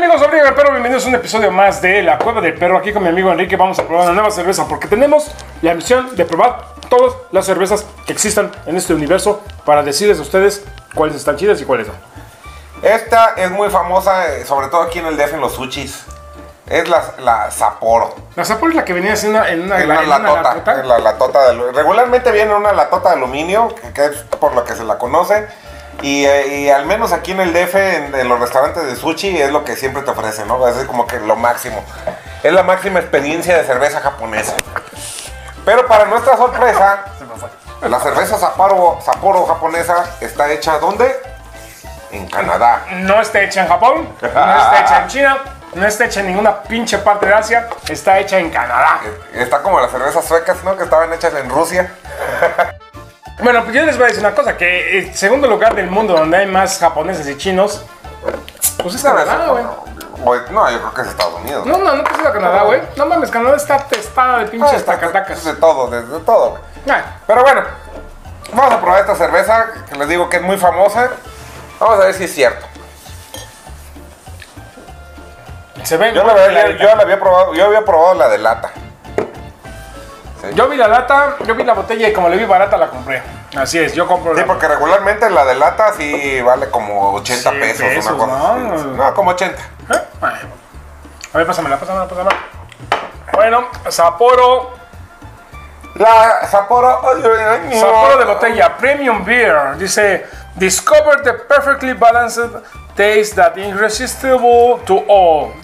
amigos? Soy el Perro, bienvenidos a un episodio más de La Cueva del Perro. Aquí con mi amigo Enrique vamos a probar una nueva cerveza porque tenemos la misión de probar todas las cervezas que existan en este universo para decirles a ustedes cuáles están chidas y cuáles no. Esta es muy famosa, sobre todo aquí en el DF en los sushis. Es la Sapporo. La Sapporo es la que venía en una latota. En la latota regularmente viene en una latota de aluminio, que es por lo que se la conoce. Y al menos aquí en el DF, en los restaurantes de sushi, es lo que siempre te ofrecen, ¿no? Es como que lo máximo. Es la máxima experiencia de cerveza japonesa. Pero para nuestra sorpresa, la cerveza Sapporo japonesa está hecha ¿dónde? En Canadá. No está hecha en Japón, no está hecha en China, no está hecha en ninguna pinche parte de Asia, está hecha en Canadá. Está como las cervezas suecas, ¿no? Que estaban hechas en Rusia. Bueno, pues yo les voy a decir una cosa, que el segundo lugar del mundo donde hay más japoneses y chinos, pues es Canadá, güey. No, yo creo que es Estados Unidos. No, no te es Canadá, güey. No mames, Canadá está testada de pinches tacatacas. De todo, güey. Pero bueno, vamos a probar esta cerveza, que les digo que es muy famosa. Vamos a ver si es cierto. Se ve. Yo había probado la de lata. Sí. Yo vi la lata, yo vi la botella y como le vi barata la compré. Así es, yo compro. Sí, porque regularmente la de lata sí vale como 80 pesos, una cosa. No, como 80. A ver, pásamela. Bueno, Sapporo. La Sapporo. Sapporo de botella, Premium Beer. Dice, discover the perfectly balanced taste that is irresistible to all.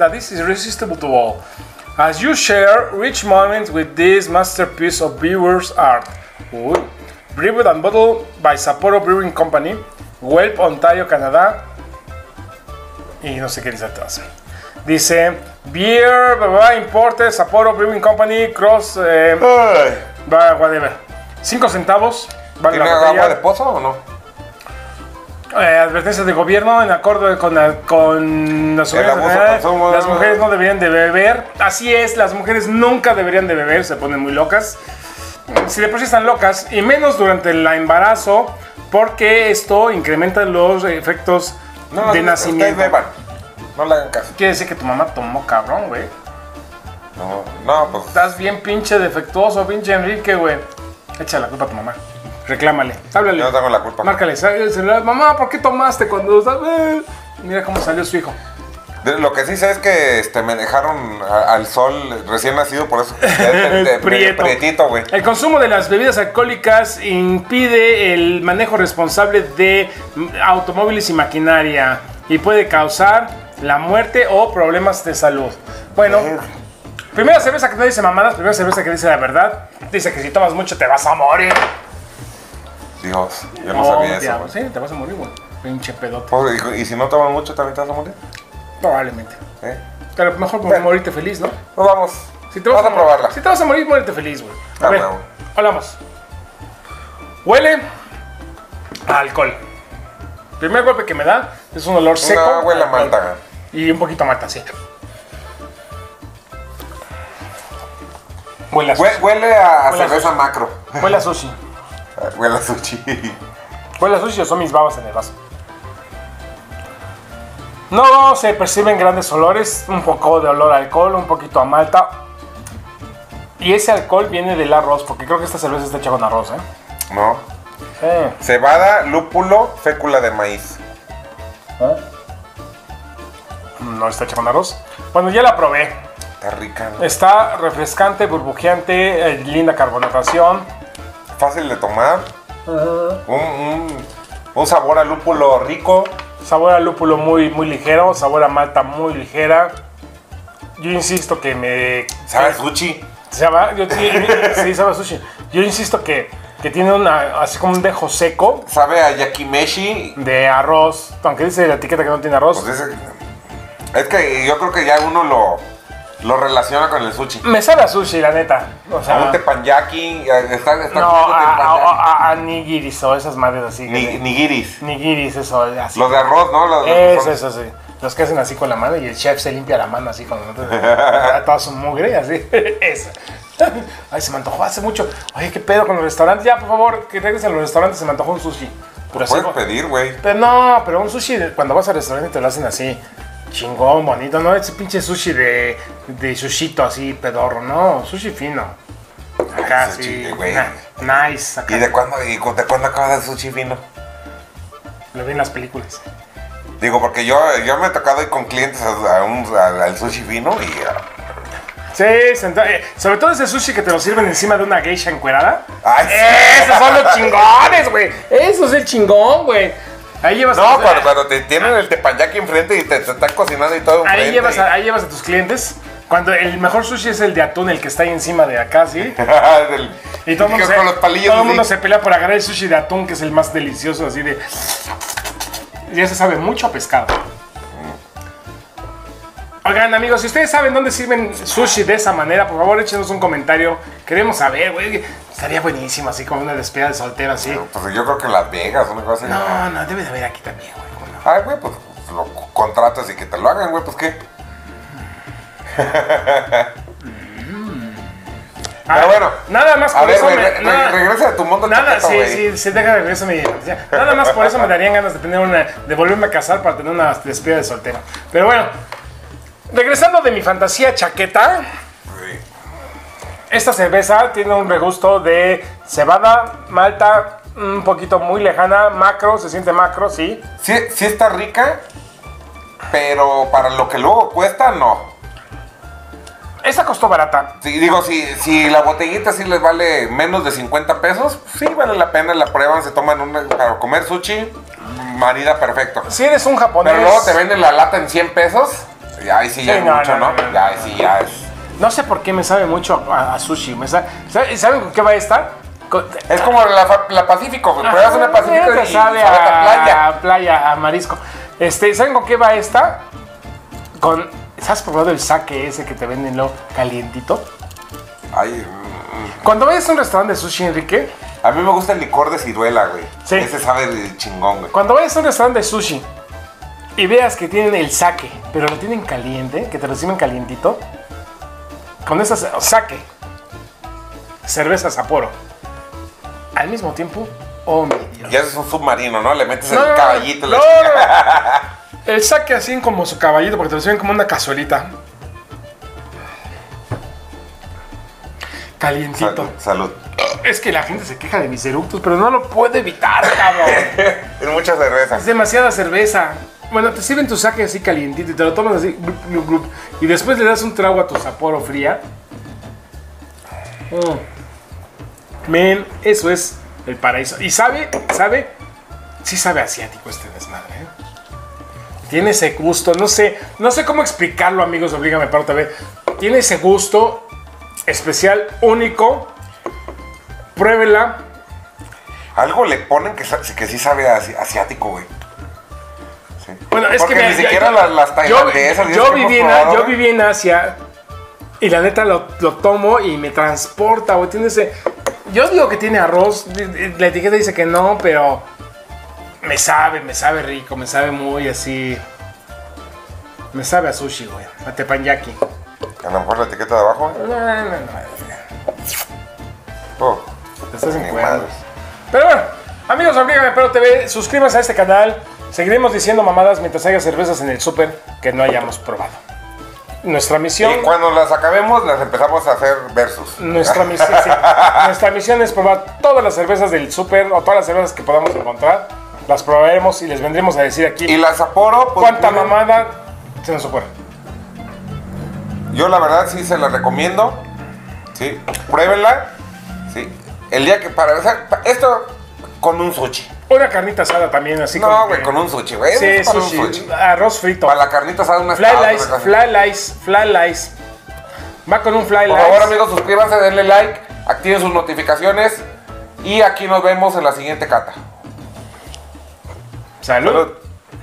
As you share rich moments with this masterpiece of brewer's art. Uy. Brewed and bottled by Sapporo Brewing Company, Guelph, Ontario, Canadá. Y no sé qué dice atrás. Dice, beer, imported, Sapporo Brewing Company, cross, whatever. 5 centavos. Vale. ¿Tiene agua de pozo o no? Advertencia de gobierno en acuerdo con las autoridades. Las mujeres no deberían de beber. Así es, las mujeres nunca deberían de beber, se ponen muy locas. Si de por sí están locas, y menos durante el embarazo, porque esto incrementa los efectos de nacimiento. Ustedes beban, no le hagan caso. Quiere decir que tu mamá tomó cabrón, güey. No, pues. Estás bien pinche defectuoso, pinche Enrique, güey. Echa la culpa a tu mamá. Reclámale, háblale. Yo no tengo la culpa. Márcale, mamá, ¿por qué tomaste cuando mira cómo salió su hijo? Lo que sí sé es que me dejaron al sol recién nacido, por eso prietito, güey. El consumo de las bebidas alcohólicas impide el manejo responsable de automóviles y maquinaria y puede causar la muerte o problemas de salud. Bueno, primera cerveza que no dice mamadas, primera cerveza que dice la verdad. Dice que si tomas mucho te vas a morir. Dios, yo no sabía eso, güey. Sí, te vas a morir, güey. Pinche pedote. Pues, ¿y si no tomas mucho también te vas a morir? Probablemente. Pero mejor morirte feliz, ¿no? Pues vamos. Vamos a probarla. Si te vas a morir, muérete feliz, güey. A ver, bueno. hablamos. Huele a alcohol. El primer golpe que me da es un olor seco. No, huele a malta. Y un poquito a malta, sí. Huele a sushi. Huele a cerveza macro. Huele a sushi. Huele a sushi. Huele a sushi o son mis babas en el vaso. No se perciben grandes olores, un poco de olor a alcohol, un poquito a malta. Y ese alcohol viene del arroz, porque creo que esta cerveza está hecha con arroz, ¿eh? No. Sí. Cebada, lúpulo, fécula de maíz. No está hecha con arroz. Bueno, ya la probé. Está rica, ¿no? Está refrescante, burbujeante, linda carbonatación. Fácil de tomar. Un sabor a lúpulo rico. Sabor a lúpulo muy, muy ligero, sabor a malta muy ligera. Yo insisto que me... ¿Sabe a sushi? Sí, sabe a sushi. Yo insisto que tiene así como un dejo seco. ¿Sabe a yakimeshi? De arroz, aunque dice la etiqueta que no tiene arroz. Pues es que yo creo que ya uno lo relaciona con el sushi. Me sabe a sushi, la neta. O sea, un teppanyaki. a nigiris o esas madres así. Nigiris. Nigiris, eso. Así. Los de arroz, ¿no? Eso, sí. Los que hacen así con la mano y el chef se limpia la mano así con toda su mugre, así. Eso. Ay, se me antojó hace mucho. Oye, ¿qué pedo con los restaurantes? Ya, por favor, que regresen a los restaurantes, se me antojó un sushi. Pero puedes pedir, güey. Pero no, pero un sushi, cuando vas al restaurante te lo hacen así. chingón, bonito, ¿no? Ese pinche sushi de sushito así, pedorro, ¿no? Sushi fino. Acá, Ay, sí. sushi, güey. Nice. Acá. ¿Y de cuándo acabas el sushi fino? Lo vi en las películas. Digo, porque yo me he tocado ir con clientes al sushi fino y... Sí, sobre todo ese sushi que te lo sirven encima de una geisha encuerada. ¡Ay, sí! ¡Esos son los chingones, güey! ¡Eso es el chingón, güey! Ahí llevas No, cuando te tienen el teppanyaki enfrente y te están cocinando y todo ahí enfrente. ahí llevas a tus clientes. Cuando el mejor sushi es el de atún, el que está ahí encima de acá, ¿sí? Y todo el mundo, con los palillos todo el mundo así. se pelea por agarrar el sushi de atún, que es el más delicioso, así de... Ya se sabe mucho a pescado. Oigan, amigos, si ustedes saben dónde sirven sushi de esa manera, por favor, échenos un comentario. Queremos saber, güey. Estaría buenísimo, así como una despedida de soltero, así. Pues yo creo que en Las Vegas, una cosa así. No, debe de haber aquí también, güey. ¿Cómo no? Ay, güey, pues lo contratas y que te lo hagan, güey, pues qué. Pero bueno, nada más por a ver, eso güey, nada- regresa a tu mundo Nada, chaqueto, güey. sí, deja de regreso mi identidad. Nada más por eso me darían ganas de volverme a casar para tener una despedida de soltero. Pero bueno, regresando de mi fantasía chaqueta, Sí. esta cerveza tiene un regusto de cebada, malta, un poquito muy lejana, macro, se siente macro, sí. Sí está rica, pero para lo que luego cuesta, no. Esta costó barata. Sí, digo, si la botellita sí les vale menos de 50 pesos, sí vale la pena, la prueban, se toman para comer sushi, marida perfecto. Si eres un japonés... Pero luego te venden la lata en 100 pesos, y ahí sí ya Sí, es no, mucho, no, ¿no? no, no. Ya ahí sí ya es. No sé por qué me sabe mucho a sushi. ¿Saben con qué va esta? Es como la Pacífico, güey. Pruebas una Pacífico Te y sabe sabe a playa. a playa, a marisco. ¿Saben con qué va esta? ¿Has probado el sake ese que te venden luego calientito? Ay, Cuando vayas a un restaurante de sushi, Enrique, a mí me gusta el licor de ciruela, güey. Sí. Ese sabe de chingón, güey. cuando vayas a un restaurante de sushi y veas que tienen el sake, pero lo tienen caliente, que te lo sirven calientito, con esas sake, cerveza Sapporo, al mismo tiempo, oh mi Dios. Ya es un submarino, ¿no? Le metes No, el caballito. no, el sake así como su caballito, porque te lo sirven como una cazuelita. Calientito. Salud. Es que la gente se queja de mis eructos, pero no lo puedo evitar, cabrón. Es mucha cerveza. Es demasiada cerveza. Bueno, te sirven tu sake así calientito y te lo tomas así. Glup, glup, glup, y después le das un trago a tu Sapporo fría. Men, eso es el paraíso. Y sí sabe asiático este desmadre, ¿eh? Tiene ese gusto, no sé cómo explicarlo, amigos, oblígame para otra vez. Tiene ese gusto especial, único. Pruébela. Algo le ponen que sí sabe asiático, güey. Sí. Bueno, es porque que ni siquiera las tailandesas. yo viví en Asia y la neta lo tomo y me transporta, güey. Tiene ese... Yo digo que tiene arroz, la etiqueta dice que no, pero me sabe rico, me sabe muy así. Me sabe a sushi, güey, a teppanyaki. A lo mejor la etiqueta de abajo. No. Oh, Te estás ni encuerando. madres. Pero bueno, amigos de Oblígame Pero TV, suscríbanse a este canal. Seguiremos diciendo mamadas mientras haya cervezas en el súper que no hayamos probado. Nuestra misión... Y cuando las acabemos, las empezamos a hacer versus. Nuestra misión es probar todas las cervezas del súper o todas las cervezas que podamos encontrar. Las probaremos y les vendremos a decir aquí Y la Sapporo, pues, cuánta mamada se nos ocurre. yo la verdad sí se la recomiendo. Sí, pruébenla. Sí. El día que esto con un sushi. Una carnita asada también, así No, como güey, que- con un sushi, güey. Sí, Es para un sushi, arroz frito. Para la carnita asada una Fly lice. Va con un fly Por lice. favor, amigos, suscríbanse, denle like, activen sus notificaciones y aquí nos vemos en la siguiente cata. Salud.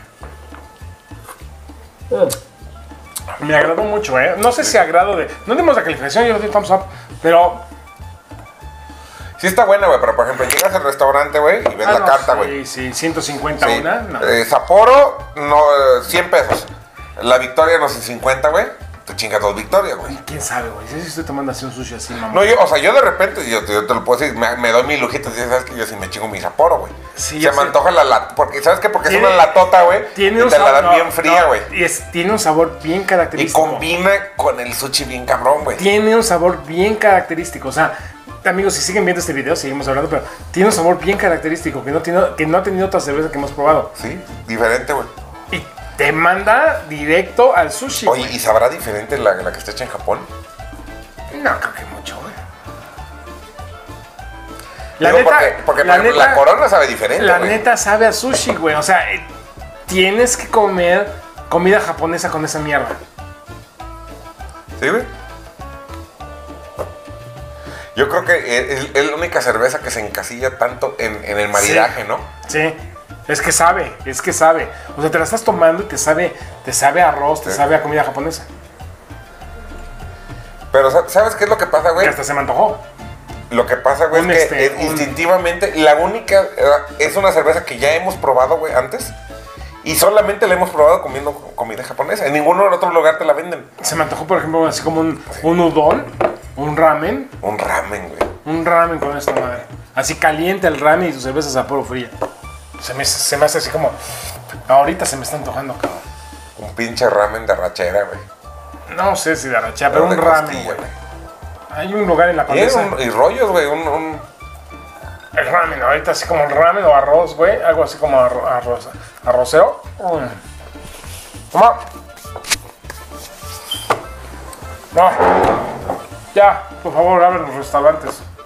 Me agradó mucho, ¿eh? No sé si agrado de... No dimos la calificación, yo le di thumbs up, pero... Sí está buena, güey, pero por ejemplo, llegas al restaurante, güey, y ves la no, carta, sí, güey. Sí, 150 Sí. una. No. Sapporo, no, 100 pesos. La Victoria, no sé, 50, güey. te chingas 2 victorias, güey. ¿Quién sabe, güey? Si estoy tomando así un sushi así, mamá. No, yo, o sea, yo de repente, yo te lo puedo decir, me doy mi lujito, ¿sabes? Que yo sí me chingo mi Sapporo, güey. Sí, se me antoja la lata, porque, ¿sabes qué? Porque es una latota, güey, y Tiene un te la sabor, dan bien fría, güey. Tiene un sabor bien Y característico. combina con el sushi bien cabrón, güey. Tiene un sabor bien característico. O sea, amigos, si siguen viendo este video, seguimos hablando, pero tiene un sabor bien característico que no ha tenido otra cerveza que hemos probado. Sí, diferente, güey. Y te manda directo al sushi. Oye, güey. ¿y sabrá diferente la que está hecha en Japón? No, creo que mucho, güey. Digo, porque por ejemplo, la corona sabe diferente, La güey. neta sabe a sushi, güey. O sea, tienes que comer comida japonesa con esa mierda. ¿Sí, güey? Yo creo que es la única cerveza que se encasilla tanto en el maridaje, Sí. ¿no? Sí. Es que sabe. O sea, te la estás tomando y te sabe a arroz, te Sí. sabe a comida japonesa. Pero ¿sabes qué es lo que pasa, Que güey? hasta se me antojó. Lo que pasa, güey, es que instintivamente la única es una cerveza que ya hemos probado, güey, antes. Y solamente la hemos probado comiendo comida japonesa. En ningún otro lugar te la venden. Se me antojó, por ejemplo, así como un udon, un ramen. Un ramen, güey. Un ramen con esta madre. Así caliente el ramen y su cerveza Sapporo fría. Se me hace así como... Ahorita se me está antojando, cabrón. Un pinche ramen de rachera, güey. No sé si de arrachera, pero un de ramen, costilla, güey. Hay un lugar en la Y, Condesa. y rollos, güey. El ramen, ahorita así como el ramen o arroz, güey. Algo así como arrocero. Toma. No. Ya, por favor, abren los restaurantes.